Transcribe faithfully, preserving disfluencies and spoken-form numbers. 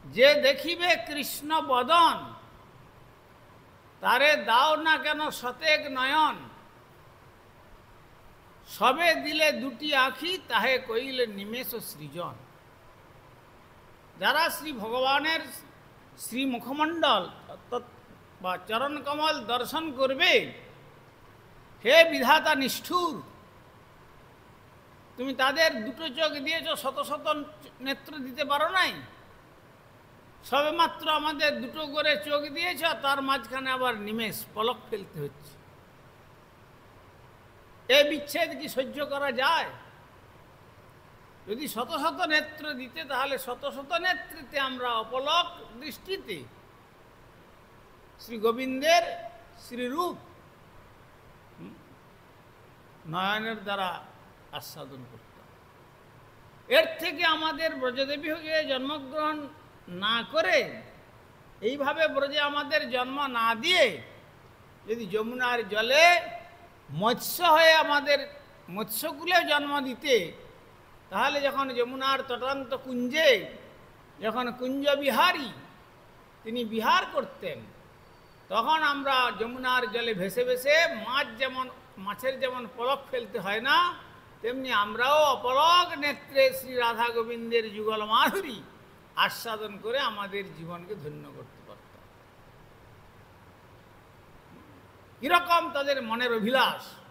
যে দেখিবে কৃষ্ণ বদন, তারে দাও না কেন শতেক নয়ন, সবে দিলে দুটি আঁখি, তাহে কইলে নিমেষ সৃজন। যারা শ্রী ভগবানের শ্রী মুখমণ্ডল বা চরণ কমল দর্শন করবে, হে বিধাতা নিষ্ঠুর, তুমি তাদের দুটো চোখ দিয়েছ, শত শত নেত্র দিতে পারো নাই। সবেমাত্র আমাদের দুটো করে চোখ দিয়েছ, তার মাঝখানে আবার নিমেষ পলক ফেলতে হচ্ছে। এ বিচ্ছেদ কি সহ্য করা যায়? যদি শত শত নেত্র দিতে, তাহলে শত শত নেত্রিতে আমরা অপলক দৃষ্টিতে শ্রী গোবিন্দের শ্রীরূপ নয়নের দ্বারা আস্বাদন করতাম। এর থেকে আমাদের ব্রজদেবী হয়ে জন্মগ্রহণ না করে, এইভাবে ব্রজে আমাদের জন্ম না দিয়ে, যদি যমুনার জলে মৎস্য হয়ে আমাদের মৎস্যকুলে জন্ম দিতে, তাহলে যখন যমুনার তটান্ত কুঞ্জে যখন কুঞ্জ বিহারী তিনি বিহার করতেন, তখন আমরা যমুনার জলে ভেসে ভেসে মাছ যেমন মাছের যেমন পলক ফেলতে হয় না, তেমনি আমরাও অপলক নেত্রে শ্রী রাধা গোবিন্দের যুগল মাধুরী আস্বাদন করে আমাদের জীবনকে ধন্য করতে পারতাম। কিরকম তাদের মনের অভিলাষ!